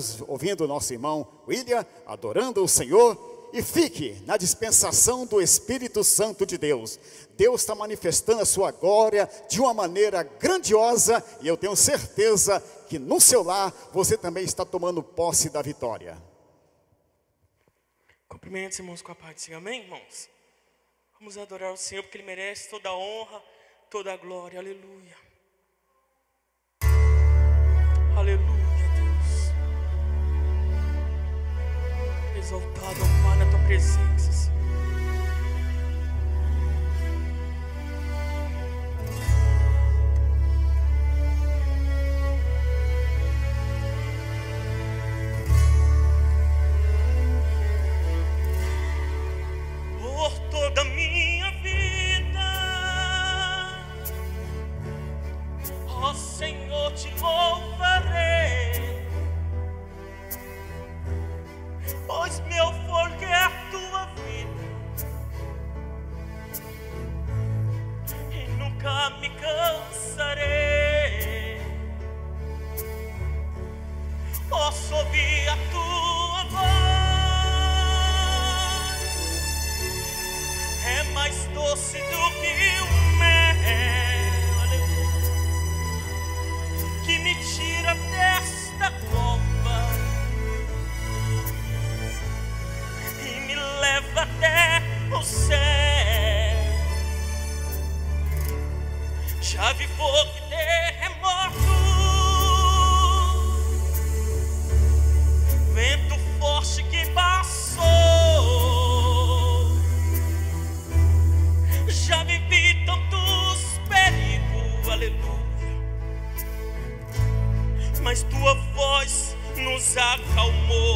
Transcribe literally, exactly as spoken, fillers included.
ouvindo o nosso irmão William, adorando o Senhor. E fique na dispensação do Espírito Santo de Deus. Deus está manifestando a sua glória de uma maneira grandiosa. E eu tenho certeza que no seu lar você também está tomando posse da vitória. Cumprimente os irmãos com a paz do Senhor, amém, irmãos? Vamos adorar o Senhor porque Ele merece toda a honra, toda a glória, aleluia. Aleluia, Deus. Exaltado ao Pai na Tua presença, Senhor. Por toda a minha vida, ó Senhor, te louvarei. Pois meu fogo é a tua vida e nunca me cansarei. Posso ouvir a tua voz, é mais doce do que o mel, aleluia, que me tira desta cova leva até o céu. Já vi fogo e terremoto, vento forte que passou. Já vivi tantos perigos, aleluia, mas tua voz nos acalmou.